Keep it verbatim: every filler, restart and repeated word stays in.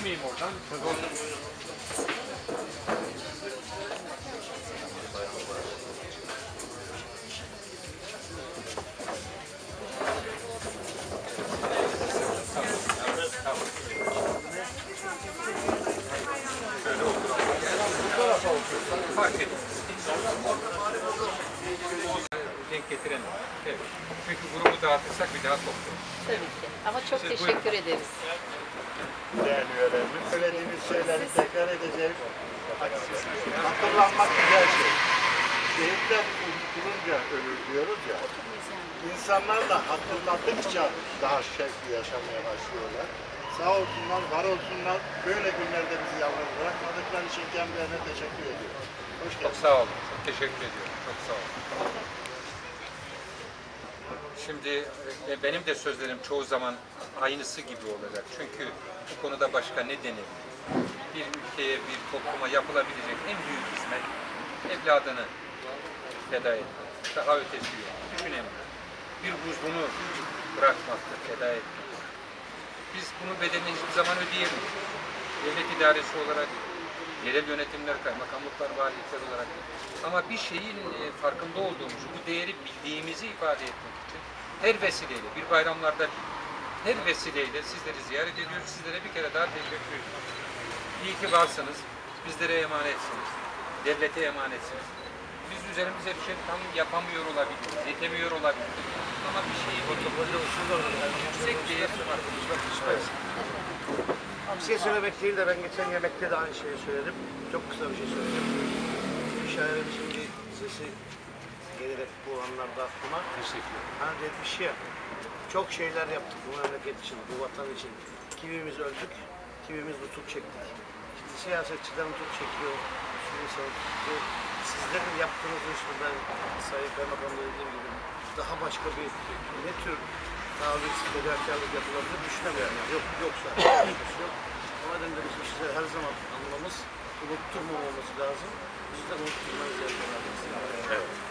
miyim oradan? Şöyle oturalım. Bu tarafa oturalım. Fark edin. Denk getirelim. Evet. Çünkü grubu dağıtırsak bir daha toplayalım. Tabii ki. Ama çok Siz teşekkür buyurun. ederiz. Değerli öğrenimiz, söylediğimiz şeyleri tekrar edeceğiz. Hatırlanmak güzel şey. Şehitler unutulunca ölür diyoruz ya. İnsanlar da hatırladıkça daha şevkli yaşamaya başlıyorlar. Sağ olsunlar, var olsunlar. Böyle günlerde bizi yalnız bırakmadıkları için kendilerine teşekkür ediyorum. Hoş geldiniz. Çok sağ olun. Çok teşekkür ediyorum. Çok sağ olun. Şimdi e, benim de sözlerim çoğu zaman aynısı gibi olacak. Çünkü bu konuda başka ne denebilir? Bir ülkeye, bir topluma yapılabilecek en büyük hizmet evladını feda etmek. Daha ötesi yok. Düşünemiyorum. Bir huzurunu bırakmaktır, feda etmek. Biz bunun bedelini hiçbir zaman ödeyemeyiz. Devlet idaresi olarak, yerel yönetimler, kaymakamlıklar, valilikler olarak. Ama bir şeyin e, farkında olduğumuz, bu değeri bildiğimizi ifade etmek için her vesileyle, bir bayramlarda değil, her vesileyle sizleri ziyaret ediyoruz. Sizlere bir kere daha teşekkür ediyoruz. İyi ki varsınız, bizlere emanetsiniz, devlete emanetsiniz. Biz üzerimize bir şey tam yapamıyor olabiliriz, yetemiyor olabiliriz. Ama bir şeyi yüksek değeri var. Bir şey söylemek değil de ben geçen yemekte de aynı şeyi söyledim. Çok kısa bir şey söyleyeyim. Bir şairimizin bir sesi gelerek bu anlarda aklıma. Teşekkür ederim. Hani demiş ya, çok şeyler yaptık bu memleket için, bu vatan için. Kimimiz öldük, kimimiz nutuk çektik. Şimdi siyasetçiden nutuk çekiyor, sizlerin yaptığınız işte ben Sayın Kaymakam'da dediğim gibi daha başka bir ne tür taviz, fedakarlık yapılabilir düşünemiyorum. Yani. Yok, yoksa yok. O nedenle bizim size her zaman anlamamız, unutturmamamız lazım. Bizden unutturmayız. Evet.